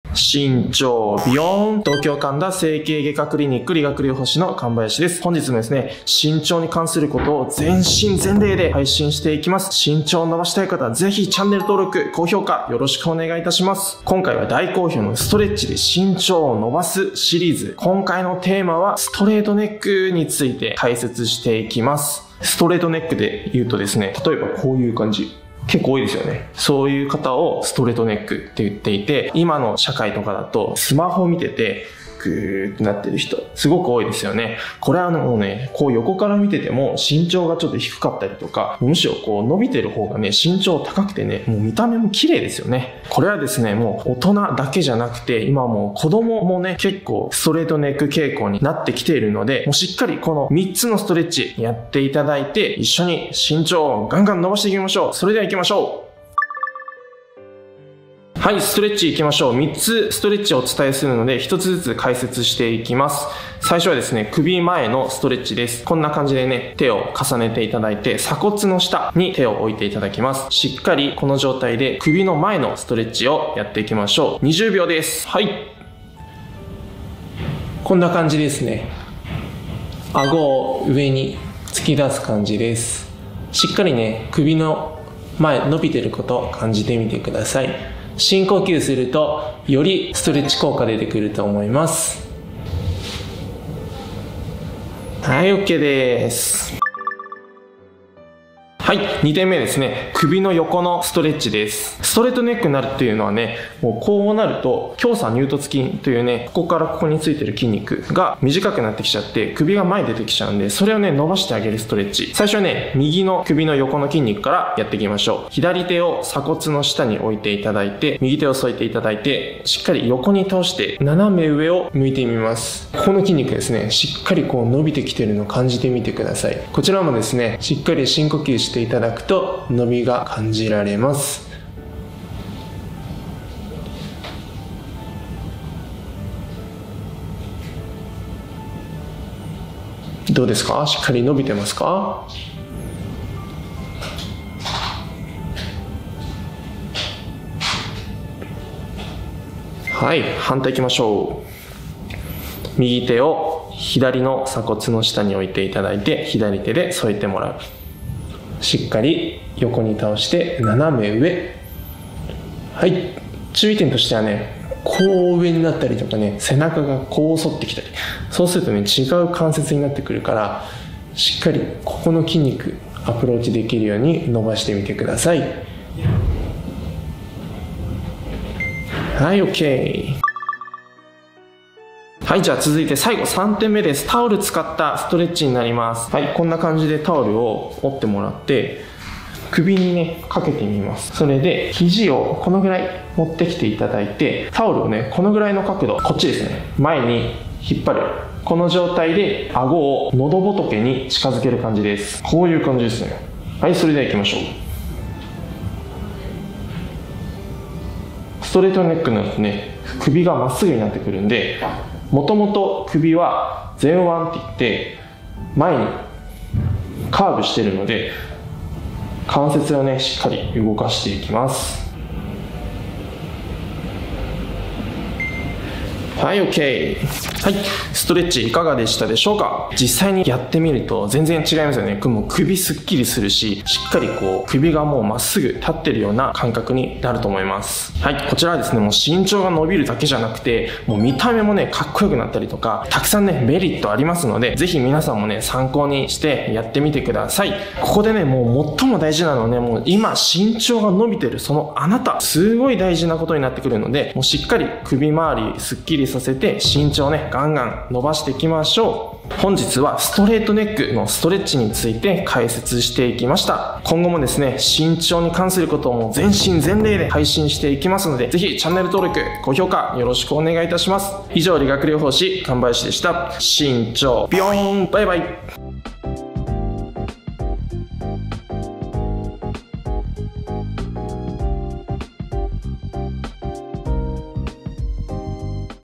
身長ビヨーン。東京神田整形外科クリニック理学療法士の神林です。本日もですね、身長に関することを全身全霊で配信していきます。身長を伸ばしたい方はぜひチャンネル登録、高評価よろしくお願いいたします。今回は大好評のストレッチで身長を伸ばすシリーズ。今回のテーマはストレートネックについて解説していきます。ストレートネックで言うとですね、例えばこういう感じ。結構多いですよね。そういう方をストレートネックって言っていて、今の社会とかだとスマホを見ててグーってなってる人すごく多いですよね。これはもうね、こう横から見てても身長がちょっと低かったりとか、むしろこう伸びてる方がね、身長高くてね、もう見た目も綺麗ですよね。これはですね、もう大人だけじゃなくて、今もう子供もね、結構ストレートネック傾向になってきているので、もうしっかりこの3つのストレッチやっていただいて、一緒に身長をガンガン伸ばしていきましょう。それでは行きましょう。はい、ストレッチいきましょう。3つストレッチをお伝えするので、1つずつ解説していきます。最初はですね、首前のストレッチです。こんな感じでね、手を重ねていただいて、鎖骨の下に手を置いていただきます。しっかりこの状態で首の前のストレッチをやっていきましょう。20秒です。はい。こんな感じですね。顎を上に突き出す感じです。しっかりね、首の前伸びてることを感じてみてください。深呼吸するとよりストレッチ効果出てくると思います。はい、 OK です。はい、2点目ですね。首の横のストレッチです。ストレートネックになるっていうのはね、もうこうなると胸鎖乳突筋というね、ここからここについてる筋肉が短くなってきちゃって首が前に出てきちゃうんで、それをね伸ばしてあげるストレッチ。最初はね、右の首の横の筋肉からやっていきましょう。左手を鎖骨の下に置いていただいて、右手を添えていただいて、しっかり横に倒して斜め上を向いてみます。ここの筋肉ですね、しっかりこう伸びてきてるのを感じてみてください。こちらもですね、しっかり深呼吸していただくと伸びが感じられます。どうですか？しっかり伸びてますか？はい、反対いきましょう。右手を左の鎖骨の下に置いていただいて、左手で添えてもらう。しっかり横に倒して斜め上。はい、注意点としてはね、こう上になったりとかね、背中がこう反ってきたり、そうするとね、違う関節になってくるから、しっかりここの筋肉アプローチできるように伸ばしてみてください。はい、 OK。はい、じゃあ続いて最後3点目です。タオル使ったストレッチになります。はい、こんな感じでタオルを折ってもらって首にねかけてみます。それで肘をこのぐらい持ってきていただいて、タオルをねこのぐらいの角度、こっちですね、前に引っ張る。この状態で顎を喉仏に近づける感じです。こういう感じですね。はい、それでは行きましょう。ストレートネックになるとね、首がまっすぐになってくるんで、もともと首は前腕って言って前にカーブしてるので、関節をねしっかり動かしていきます。はい、 OK。 はい、ストレッチいかがでしたでしょうか？実際にやってみると全然違いますよね。もう首すっきりするし、しっかりこう首がもうまっすぐ立ってるような感覚になると思います。はい、こちらはですね、もう身長が伸びるだけじゃなくて、もう見た目もねかっこよくなったりとか、たくさんねメリットありますので、ぜひ皆さんもね参考にしてやってみてください。ここでね、もう最も大事なのはね、もう今身長が伸びてるそのあなた、すごい大事なことになってくるので、もうしっかり首周りすっきりさせて身長をねガンガン伸ばしていきましょう。本日はストレートネックのストレッチについて解説していきました。今後もですね、身長に関することをもう全身全霊で配信していきますので、ぜひチャンネル登録、高評価よろしくお願いいたします。以上、理学療法士神林でした。身長ビヨーン、バイバイ。